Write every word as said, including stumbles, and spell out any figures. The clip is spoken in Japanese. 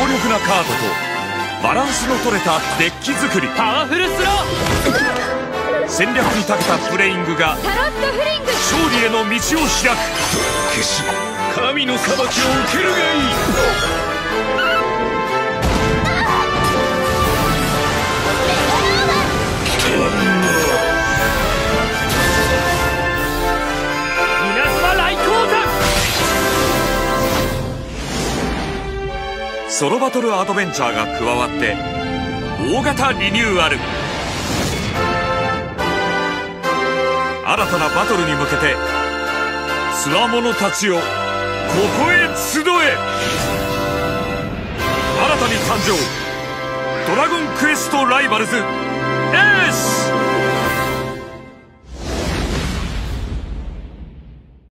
力なカードとバランスの取れたデッキ作り、 パワフルスロー、 戦略に長けたプレイングがタロットフリング、 勝利への道を開く。 消し神の裁きを受けるがいい。 稲妻来光山。 ソロバトルアドベンチャーが加わって大型リニューアル。新たなバトルに向けてつわものたちよ、ここへ集え。新たに誕生、ドラゴンクエストライバルズエース。